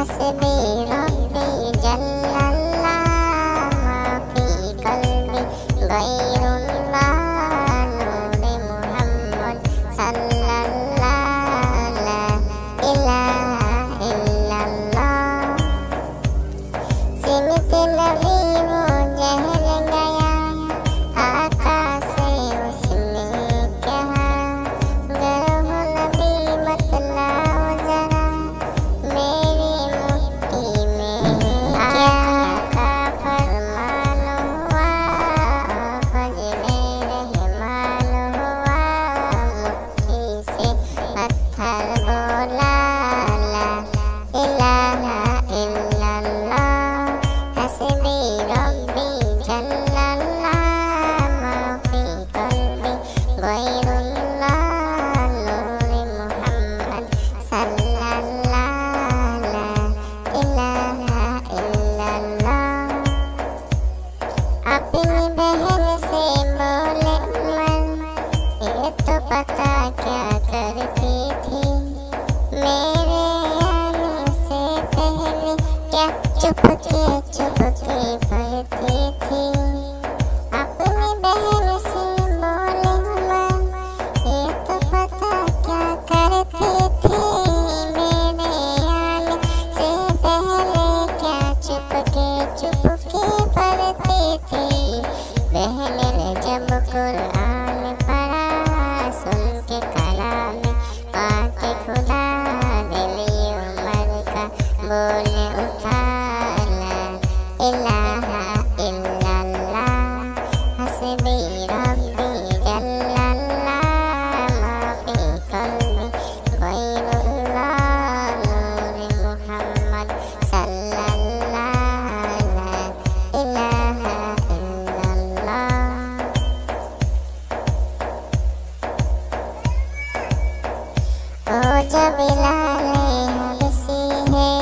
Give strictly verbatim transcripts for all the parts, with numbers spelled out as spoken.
हस्बी रब्बी जल्लल्लाह माफी कल्बी गैरुल्लाह नूरे मोहम्मद सल्लल्लाह ला इलाहा इल्लल्लाह। सिमत नबी वो जहल गया आका से उसने कहा, गर हो नबी बतलाओ जरा मेरी मुट्ठी में क्या का फरमान हुआ, फज में रहमान हुआ, मुट्ठी से पत्थर बोला ला इलाहा इल्लल्लाह। हस्बी रब्बी जल्लल्लाह माफी कल्बी गैरुल्लाह नूरे मोहम्मद सल्लल्लाह ला इलाहा इल्लल्लाह। अपनी बहन से बोले मन, ये तो पता क्या करती थी, मेरे आने से पहले क्या चुपके चुपके पढ़ती थी। अपनी बहन से बोले मन, ये तो पता क्या करती थी, मेरे आने से पहले क्या चुपके चुपके पढ़ती थी। बहन ने जब कुरान पढ़ा, सुन के कलाम पाक खुदा, दिल उमर का बोले उठा ला इलाहा इल्लल्लाह। हस्बी रब्बी जल्लल्लाह माफी कल्बी गैरुल्लाह नूरे मोहम्मद सल्लल्लाह ला इलाहा इल्लल्लाह। ओ जब लाले हबसी है,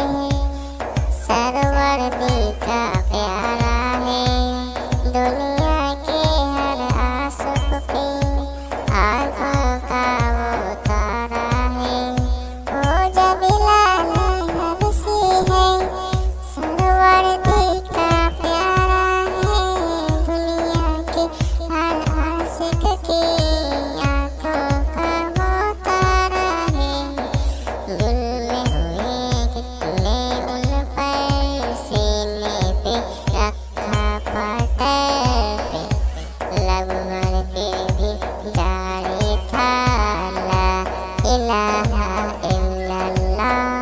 सरवर्दी का प्यारा है, दुनिया के हर आशिक पे आँखों का वो तारा है। ओ जब लाले हबसी है, सरवर्दी का प्यारा है, दुनिया के हर आशिक की आँखों का वो तारा है। जुल्म हुए कितने उन पर, सीने पे रखा पत्थर पे, लब पर फिर भी जारी था ला इलाहा इल्लल्लाह।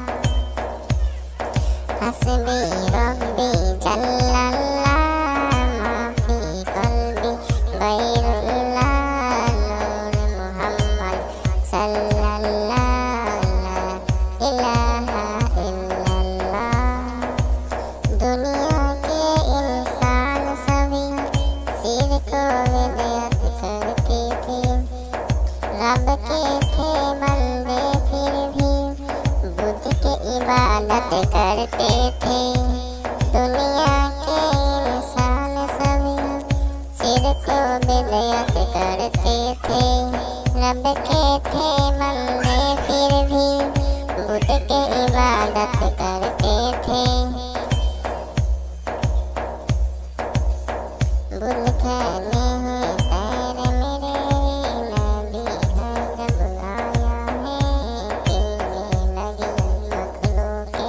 हस्बी रब्बी जल्लल्लाह माफी कल्बी गैरुल्लाह नूरे मोहम्मद सल्लल्लाह ला इलाहा इल्लल्लाह। दुनिया के इंसान सभी सिर को विदयत करते थे, रब के थे बंदे फिर भी बुद्ध की इबादत करते थे। दुनिया के इंसान सभी सिर को विदयत करते थे, रब के थे बंदे फिर भी बुद्ध की इबादत करते थे। बुद्ध खाने हैं पैर मेरे, नबी का जब आया है, पीने लगी मखलूके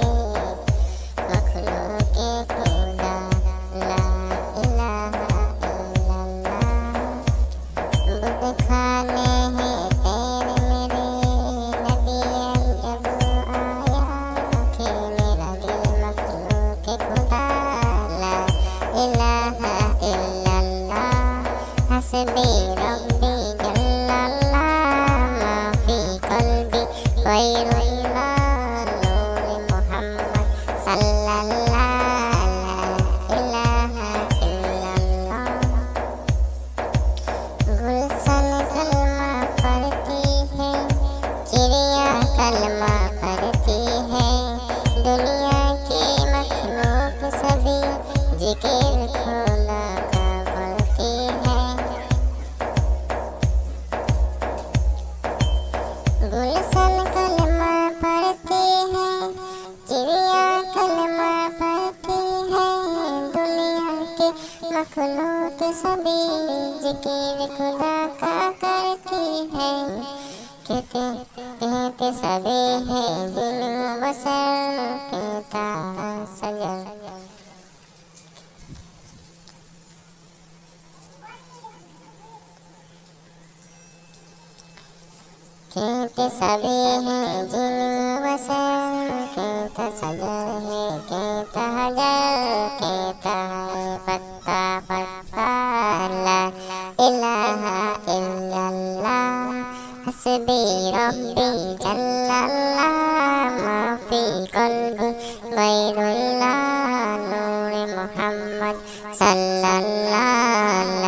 मखलूके खुदा ला इलाहा इल्लल्लाह। बुद्ध खाने हैं पैर मेरे, नबी जब आया, पीने लगी मखलूके खुदा ला इलाहा इल्लल्लाह। हस्बी रब्बी जल्लल्लाह माफी कल्बी गैरुल्लाह नूरे मोहम्मद सल्लल्लाह ला इलाहा इल्लल्लाह। गुलशन कलमा पढ़ती है, चिड़िया कलमा पढ़ती है, दुनिया की मखलूक सभी जिक्र खुदा का पढ़ती है। गुलशन कलमा पढ़ती है, चिड़िया सभी जिक्र खुदा का करती है। कहते कहते सभी है दिल बसर कहता सजल। कहते सभी है दिल बसर कहता सजल है कहता हजर कहता है पत्ता पत्ता ला इलाहा इल्लल्लाह हस्बी रब्बी जल्लल्लाह माफी कल्ब गैरुल्लाह नूर मोहम्मद सल्लल्लाह।